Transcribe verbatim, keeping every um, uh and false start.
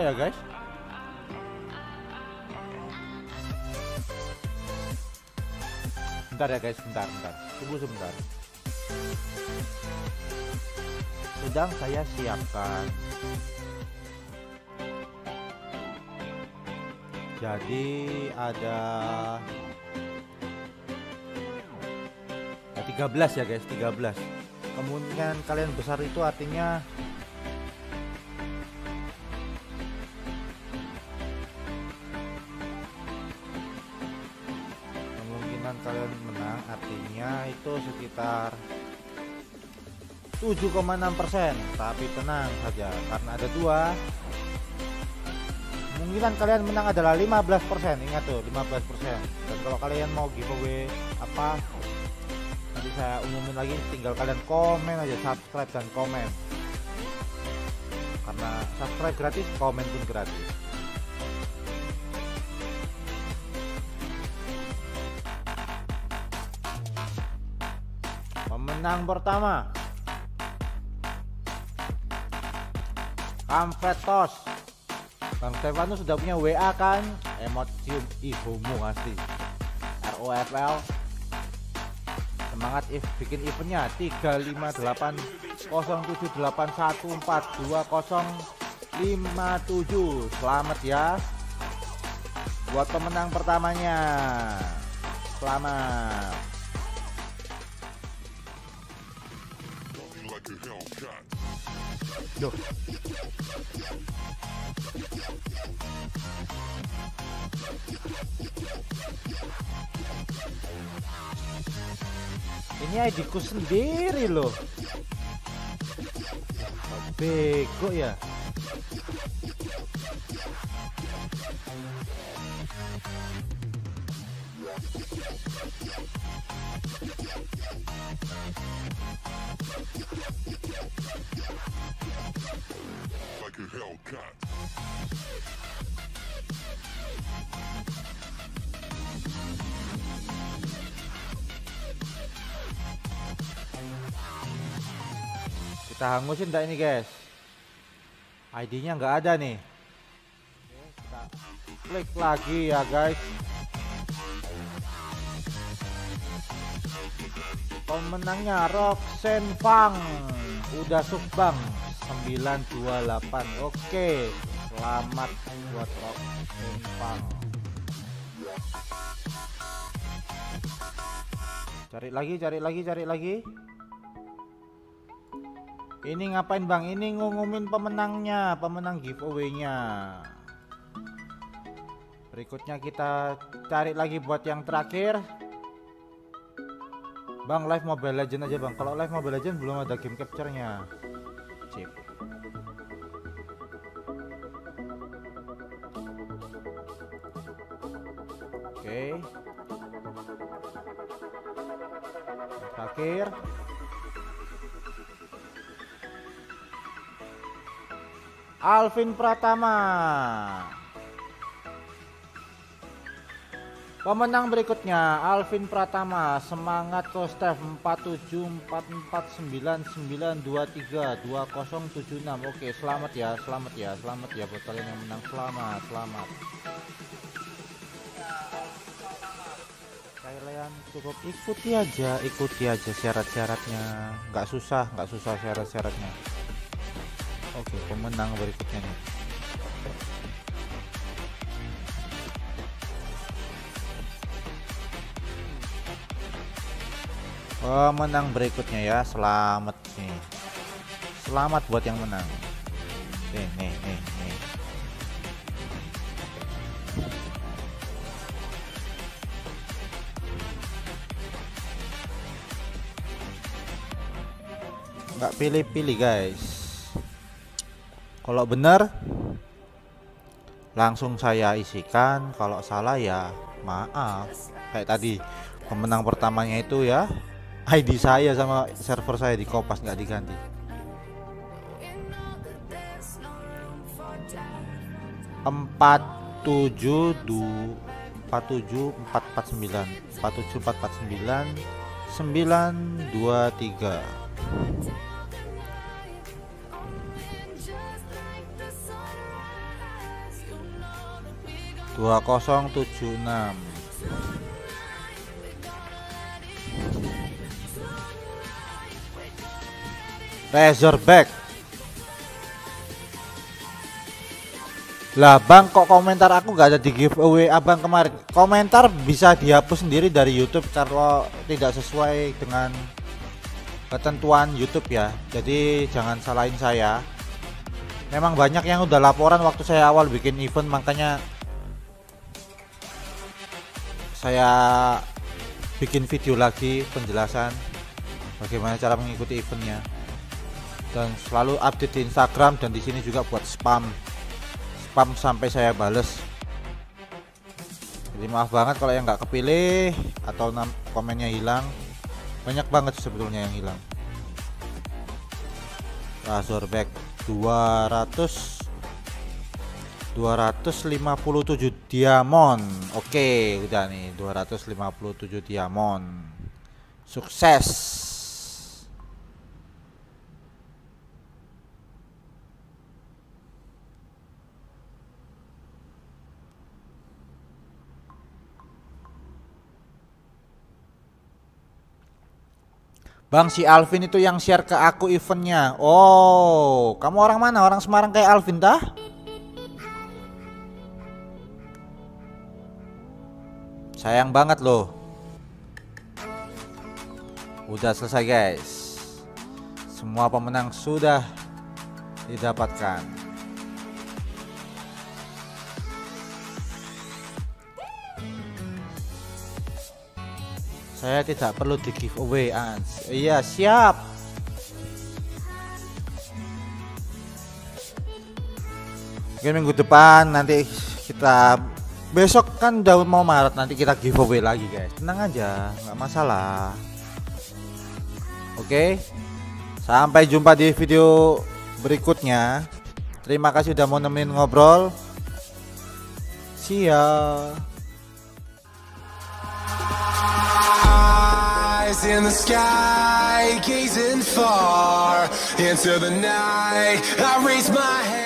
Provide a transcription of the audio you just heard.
ya guys. Bentar ya guys, bentar, bentar. Tunggu sebentar. Sedang saya siapkan. Jadi ada tiga belas ya guys, tiga belas. Kemungkinan kalian besar itu artinya kemungkinan kalian menang artinya itu sekitar tujuh koma enam persen. Tapi tenang saja karena ada dua. Kemungkinan kalian menang adalah lima belas persen. Ingat tuh, lima belas persen. Dan kalau kalian mau giveaway apa, nanti saya umumin lagi, tinggal kalian komen aja, subscribe dan komen. Karena subscribe gratis, komen pun gratis. Pemenang pertama Kampetos. Bang Stefanus sudah punya W A kan? Emot cium ibumu pasti. R O F L. Semangat if bikin eventnya tiga lima delapan nol tujuh delapan satu empat dua nol lima tujuh. Selamat ya buat pemenang pertamanya. Selamat. Duh. Ini I D ku sendiri loh. Bego ya. Like a Hellcat. Kita hangusin enggak ini guys? I D-nya nggak ada nih. Oke, kita klik lagi ya guys. Pemenangnya Roxen Fang. Udah subbang sembilan dua delapan. Oke, selamat buat Roxen Fang. Cari lagi, cari lagi, cari lagi. Ini ngapain bang? Ini ngumumin pemenangnya, pemenang giveaway-nya. Berikutnya kita cari lagi buat yang terakhir. Bang, live Mobile Legends aja bang. Kalau live Mobile Legends belum ada game capture-nya. Sip. Oke. Terakhir. Alvin Pratama. Pemenang berikutnya Alvin Pratama. Semangat Kostef empat tujuh empat empat sembilan sembilan dua tiga dua nol tujuh enam. Oke, selamat ya, selamat ya, selamat ya buat kalian yang menang. Selamat, selamat. Kalian cukup ikuti aja, ikuti aja syarat-syaratnya. Nggak susah, nggak susah syarat-syaratnya. Oke, pemenang berikutnya nih. Pemenang berikutnya ya, selamat nih. Selamat buat yang menang. Nih, nih, nih, nih. Nggak pilih-pilih guys. Kalau benar langsung saya isikan, kalau salah ya maaf. Kayak tadi pemenang pertamanya itu ya I D saya sama server saya di Kopas nggak diganti. Empat tujuh dua empat tujuh empat empat sembilan empat tujuh empat empat sembilan sembilan dua tiga. dua nol tujuh enam. Razorback. Lah bang, kok komentar aku nggak ada di giveaway abang kemarin? Komentar bisa dihapus sendiri dari YouTube kalau tidak sesuai dengan ketentuan YouTube ya. Jadi jangan salahin saya. Memang banyak yang udah laporan waktu saya awal bikin event, makanya saya bikin video lagi penjelasan bagaimana cara mengikuti eventnya, dan selalu update di Instagram dan di sini juga buat spam. Spam sampai saya bales. Jadi maaf banget kalau yang nggak kepilih atau komennya hilang. Banyak banget sebetulnya yang hilang. Razorback dua ratus dua ratus lima puluh tujuh diamond. Oke, udah nih dua ratus lima puluh tujuh diamond. Sukses. Bang, si Alvin itu yang share ke aku eventnya. Oh, kamu orang mana? Orang Semarang kayak Alvin dah? Sayang banget loh. Udah selesai guys. Semua pemenang sudah didapatkan. Saya tidak perlu di giveaway, Ans. Iya, siap. Mungkin minggu depan nanti kita, besok kan udah mau Maret, nanti kita giveaway lagi guys. Tenang aja, nggak masalah. Oke, sampai jumpa di video berikutnya. Terima kasih udah mau nemenin ngobrol. See ya. In the sky, gazing far into the night, I raise my hand.